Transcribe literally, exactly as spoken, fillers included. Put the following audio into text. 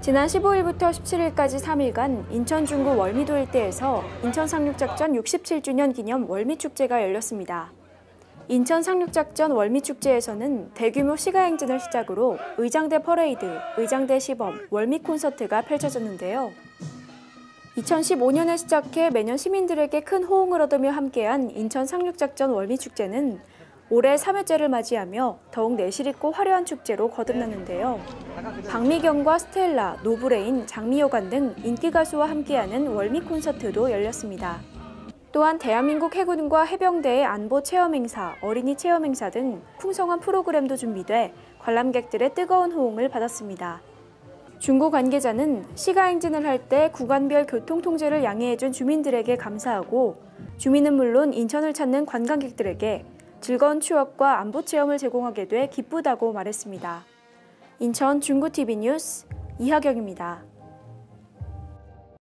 지난 십오일부터 십칠일까지 삼 일간 인천 중구 월미도 일대에서 인천 상륙작전 육십칠 주년 기념 월미축제가 열렸습니다. 인천 상륙작전 월미축제에서는 대규모 시가행진을 시작으로 의장대 퍼레이드, 의장대 시범, 월미 콘서트가 펼쳐졌는데요. 이천십오년에 시작해 매년 시민들에게 큰 호응을 얻으며 함께한 인천 상륙작전 월미축제는 올해 삼 회째를 맞이하며 더욱 내실있고 화려한 축제로 거듭났는데요. 박미경과 스텔라, 노브레인, 장미여관 등 인기 가수와 함께하는 월미 콘서트도 열렸습니다. 또한 대한민국 해군과 해병대의 안보 체험 행사, 어린이 체험 행사 등 풍성한 프로그램도 준비돼 관람객들의 뜨거운 호응을 받았습니다. 중구 관계자는 시가행진을 할 때 구간별 교통 통제를 양해해준 주민들에게 감사하고 주민은 물론 인천을 찾는 관광객들에게 즐거운 추억과 안보 체험을 제공하게 돼 기쁘다고 말했습니다. 인천 중구티비 뉴스 이하경입니다.